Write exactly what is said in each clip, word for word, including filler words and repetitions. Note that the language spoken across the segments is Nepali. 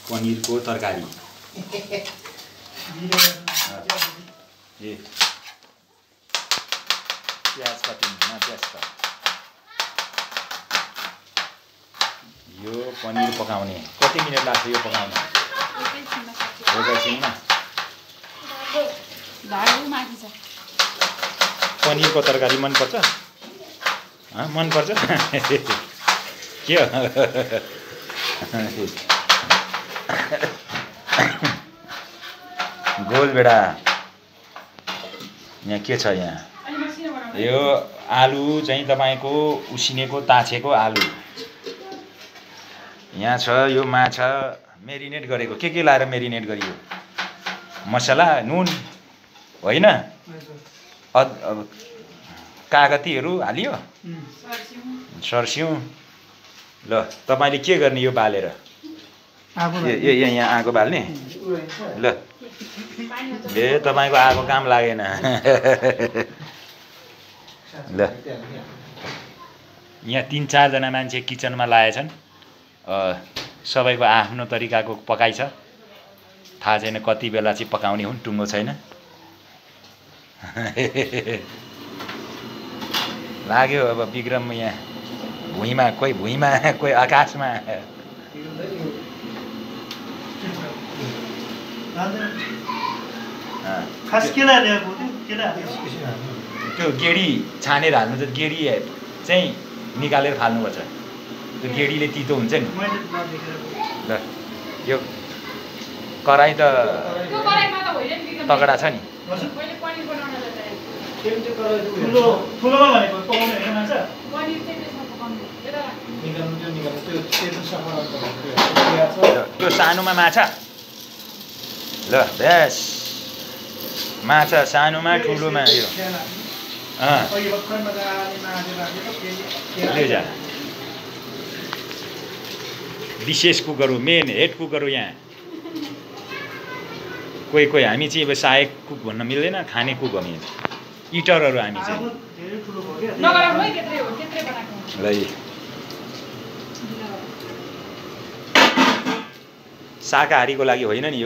पनिरको तरकारी ए प्याज कटिङ न प्याज कट यो पनिर पकाउने कति मिनट लाग्छ यो पकाउन एकैछिनमा पनिरको तरकारी मनपर्छ मनपर्छ के हो गोलभेडा यहाँ के छ यहाँ यो आलु चाहिँ तपाईँको उसिनेको ताछेको आलु यहाँ छ यो माछा मेरिनेट गरेको के के लाएर मेरिनेट गरियो मसला नुन होइन कागतीहरू हालियो सर्स्यौँ ल तपाईँले के गर्ने यो बालेर ए यहाँ आगो बाल्ने ल ए तपाईँको आगो काम लागेन ल यहाँ तिन चारजना मान्छे किचनमा लागेछन् सबैको आफ्नो तरिकाको पकाइ छ थाहा छैन कति बेला चाहिँ पकाउने हुन् टुङ्गो छैन लाग्यो अब विक्रम यहाँ भुइँमा कोही भुइँमा कोही आकाशमा त्यो गेडी छानेर हाल्नु त गेडी चाहिँ निकालेर फाल्नुपर्छ त्यो गेडीले तितो हुन्छ नि ल यो कराई त तगडा छ नि त्यो सानोमा माछा ल बेस माछा सानोमा ठुलोमा यो विशेष कुकहरू मेन हेड कुकहरू यहाँ कोही कोही हामी चाहिँ अब सहायक कुक भन्न मिल्दैन खाने कुक हामी इटरहरू हामी चाहिँ ल शाकाहारीको लागि होइन नि यो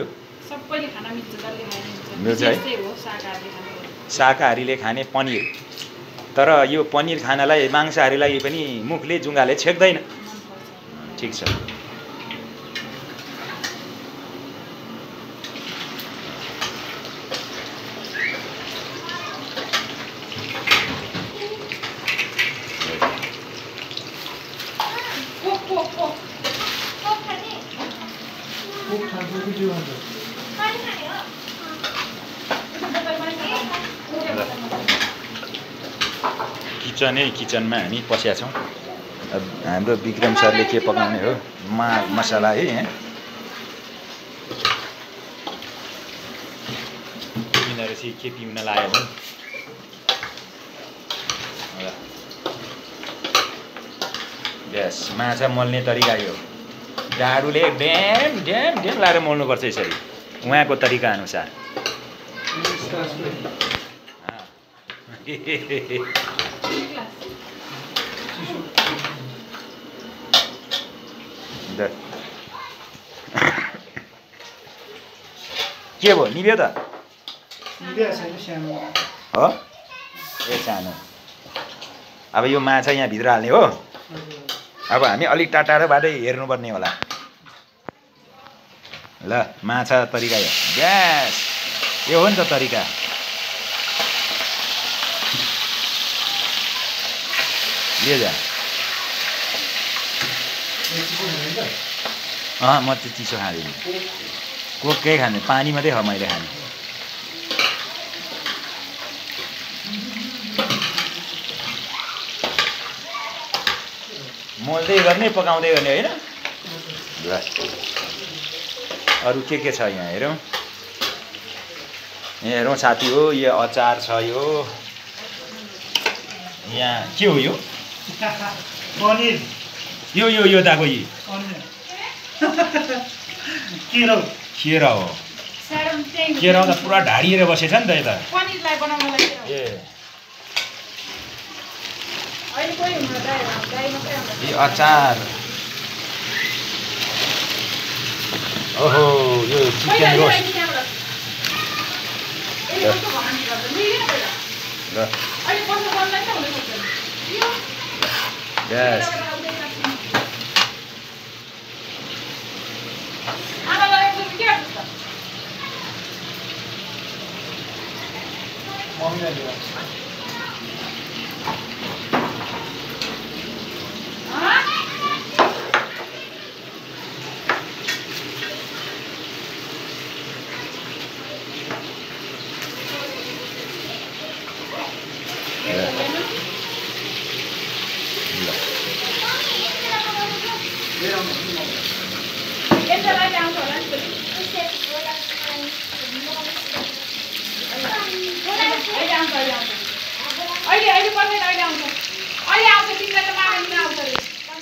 मिल्छ है शाकाहारीले खाने पनिर तर यो पनिर खानालाई मांसाहारीलाई पनि मुखले जुङ्गाले छेक्दैन ठिक छ किचनै किचनमा हामी पसेका छौँ हाम्रो विक्रम सरले के पकाउने हो मा मसला है यहाँ यिनीहरू चाहिँ के पिउन लाग्यो भने ग्यास माछा मोल्ने तरिका यो डाडुले ड्याम ड्याम ड्याम लाएर मोल्नुपर्छ यसरी उहाँको तरिका अनुसार के भयो निभ्यो त हो ए सानो अब यो माछा यहाँ भित्र हाल्ने हो अब हामी अलिक टाढाबाटै हेर्नुपर्ने होला ल माछा तरिका यो ग्यास यो हो नि त तरिका लियो जा अँ म चाहिँ चिसो खाँदिनँ कोकै खाने पानी मात्रै हो मैले खाने मोल्दै गर्ने पकाउँदै गर्ने होइन ल अरू के के छ यहाँ हेरौँ यहाँ हेरौँ साथी हो यो अचार छ यो यहाँ के हो यो पनिर यो यो यो दाको यी केरा केरा हो केरा त पुरा ढाडिएर बसेछ नि त यता ए ए अचार ओहो यो चिकन रोस्ट ल यस अहिले अहिले पर्दैन अहिले आउँछ अहिले आउँछ तिमीलाई त माग्नु आउँछ रे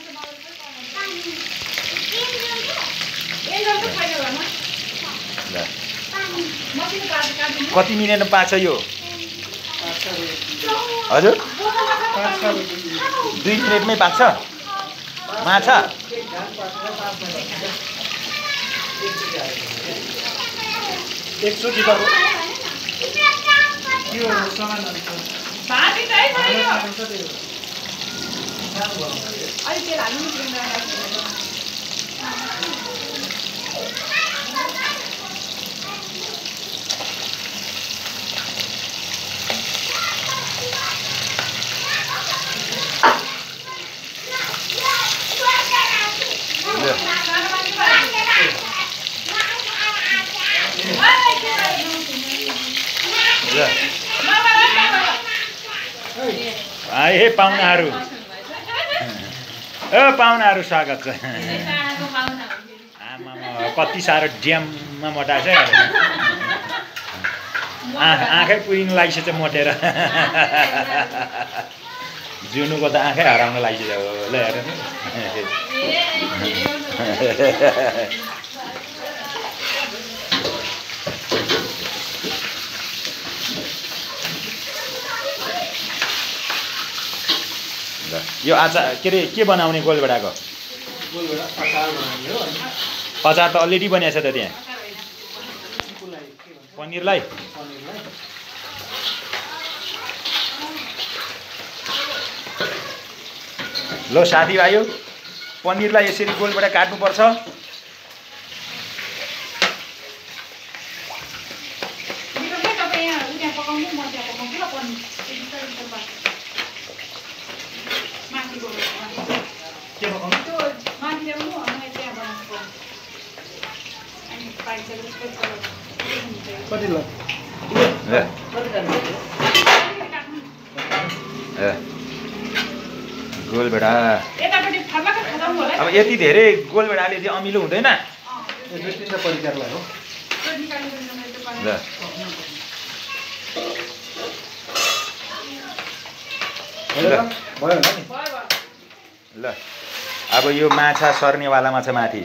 एन्जल त छैन घरमा ल मसिनो काट काट्नु कति मिनेटमा पाक्छ यो हजुर दुई मिनेटमै पाक्छ माछा एकचोटि त यो सामानहरु छ भात चाहिँ छैन सानो छ त्यो सानो बनाउनु अहिले तेल हाल्नु पर्दैन आए हे पाहुनाहरू ए पाहुनाहरू स्वागत छ आमामा कति साह्रो ड्याममा मटाएको छ आँखै पुरिनु लागिसक्छ मोटेर जुनुको त आँखै हराउन लागिसक्यो ल हेर यो आचार के अरे के बनाउने गोलभेडाको अचार त अलरेडी बनिएको छ त त्यहाँ पनिरलाई ल साथीभाइ पनिरलाई यसरी गोलभेडा काट्नुपर्छ कति ल गोलभेडा अब यति धेरै गोलभेडाले चाहिँ अमिलो हुँदैन दुई तिनवटा परिकारलाई हो ल भयो होला नि ल अब यो माछा सर्नेवालामा छ माथि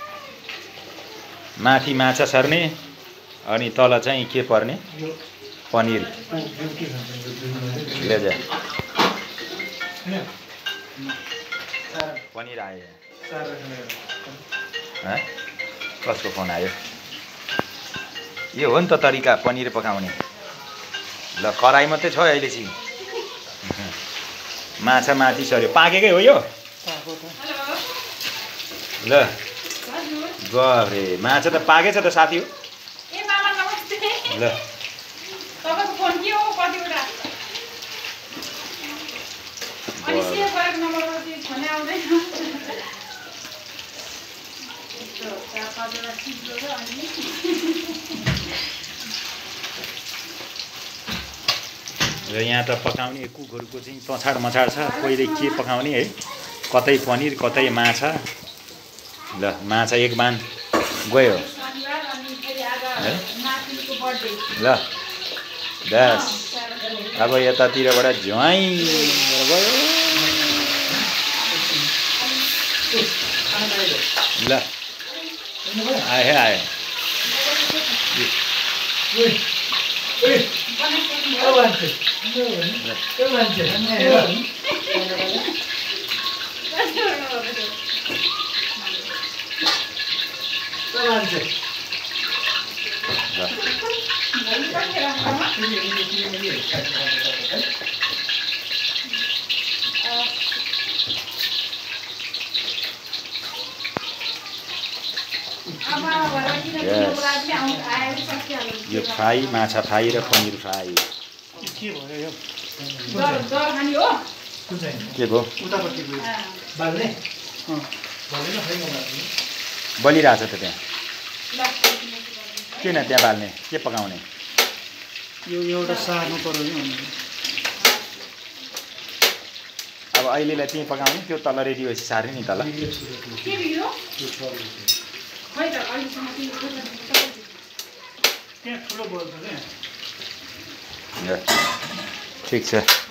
माथि माछा सर्ने अनि तल चाहिँ के पर्ने पनिर लेजा पनिर आयो कसको फोन आयो यो हो नि त तरिका पनिर पकाउने ल कराई मात्रै छ अहिले चाहिँ माछा माथि सर्यो पाकेकै हो यो ल गरे माछा त पाकेछ त साथी हो ल तपाईको फोन के हो कतिवटा अनि सेभ गरेको नम्बरमा चाहिँ फोन आउँदैन यस्तो चार पाँचवटा सिक्लो र अनि र यहाँ त पकाउने कुकहरूको चाहिँ तछाड मछाड छ कहिले के पकाउने है कतै पनिर कतै माछा ल माछा एक बान गयो ल बस अब यतातिरबाट झ्वाइ गयो ल आयो आयो लान्छे ल भोलि कतिखेर आउँछमा? अब घरमा किन किनेको लागि पनि आउँ आएर सकिहाल्यो। यो फ्राई माछा फ्राई र पनिर फ्राई के भयो यो डर डर खाने हो? कुन चाहिँ के भयो उतापट्टिको बाल्ने अँ बाल्ने न खै बलिरहेछ त त्यहाँ ल किन त्यहाँ बाल्ने के पकाउने यो एउटा सार्नु पर्यो नि अनि अब अहिलेलाई त्यहीँ पकाउने त्यो तल रेडी भएपछि सार्ने नि तल के बिग्रियो? खै त अहिलेसम्म तिमीले त्यहाँ ठुलो बोल्छ क्या ठिक छ